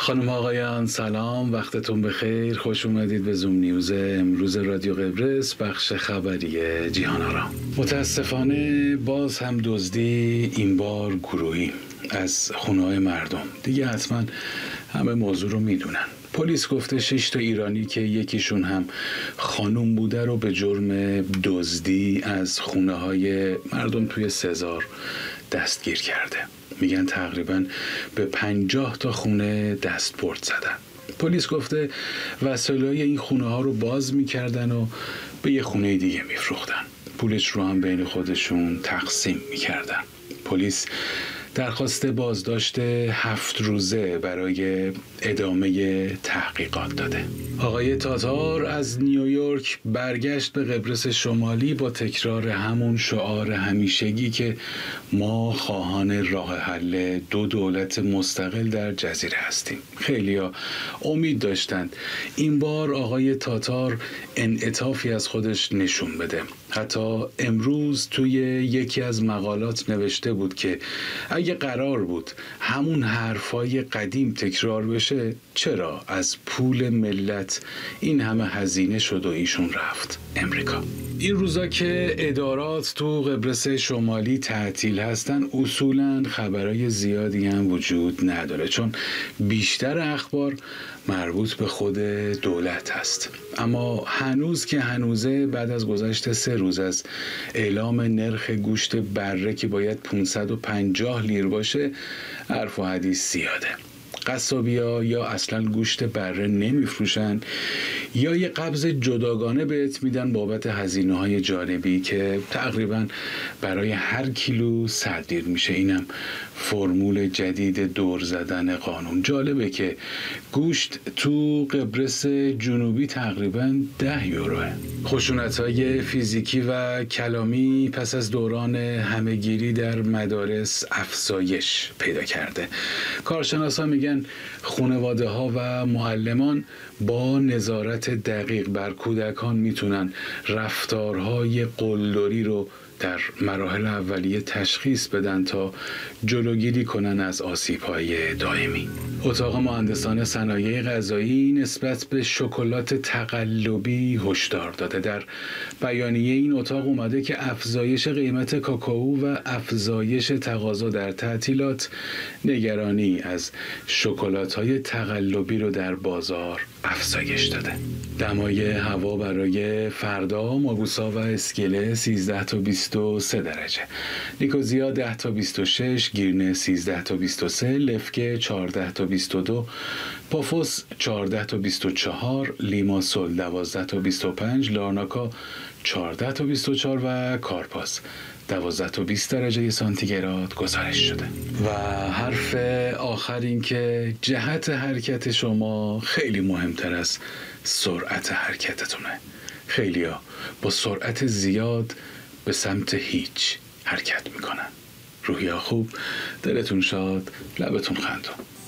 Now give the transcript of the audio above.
خانم آقایان سلام، وقتتون بخیر. خوش اومدید به زوم نیوز امروز رادیو قبرس، بخش خبری جهان آرام. متاسفانه باز هم دزدی، این بار گروهی، از خونه‌های مردم. دیگه حتما همه موضوع رو میدونن. پلیس گفته 6 تا ایرانی که یکیشون هم خانوم بوده رو به جرم دزدی از خونه‌های مردم توی سزار دستگیر کرده. میگن تقریباً به 50 تا خونه دستبرد زدن. پلیس گفته وسایل این خونه ها رو باز میکردن و به یه خونه دیگه میفروختن. پولش رو هم بین خودشون تقسیم میکردن. پلیس درخواست بازداشت 7 روزه برای ادامه تحقیقات داده. آقای تاتار از نیویورک برگشت به قبرس شمالی با تکرار همون شعار همیشگی که ما خواهان راه حل 2 دولت مستقل در جزیره هستیم. خیلیا امید داشتند این بار آقای تاتار انعطافی از خودش نشون بده. حتی امروز توی یکی از مقالات نوشته بود که اگه قرار بود همون حرفای قدیم تکرار بشه، چرا از پول ملت این همه هزینه شد و ایشون رفت امریکا؟ این روزا که ادارات تو قبرس شمالی تعطیل هستن، اصولاً خبرای زیادی هم وجود نداره، چون بیشتر اخبار مربوط به خود دولت هست. اما هنوز که هنوزه، بعد از گذشت 3 روز از اعلام نرخ گوشت بره که باید 550 لیر باشه، حرف و حدیث زیاده. قصابی‌ها یا اصلا گوشت بره نمیفروشن یا یه قبض جداگانه بهت میدن بابت هزینه‌های جانبی که تقریبا برای هر کیلو 100 لیر میشه. اینم فرمول جدید دور زدن قانون. جالبه که گوشت تو قبرس جنوبی تقریبا 10 یوروه. خشونت‌های فیزیکی و کلامی پس از دوران همه‌گیری در مدارس افزایش پیدا کرده. کارشناسا میگن خانواده‌ها و معلمان با نظارت دقیق بر کودکان میتونن رفتارهای قلدری رو در مراحل اولیه تشخیص بدن تا جلوگیری کنن از آسیب‌های دائمی. اتاق مهندسان صنایع غذایی نسبت به شکلات تقلبی هشدار داده. در بیانیه این اتاق اومده که افزایش قیمت کاکائو و افزایش تقاضا در تعطیلات نگرانی از شکلات‌های تقلبی رو در بازار افزایش داده. دمای هوا برای فردا ماگوسا و اسکله 13 تا 23 درجه، نیکوزیا 10 تا 26، گیرنه 13 تا 23، لفکه 14 تا 22، پافوس 14 تا 24، لیماسول 12 تا 25، لارناکا 14 تا 24 و کارپاس 12 تا 20 درجه سانتیگراد گزارش شده. و حرف آخر این که جهت حرکت شما خیلی مهمتر از سرعت حرکتتونه. خیلیا با سرعت زیاد به سمت هیچ حرکت میکنن. روحیا خوب، دلتون شاد، لبتون خندون.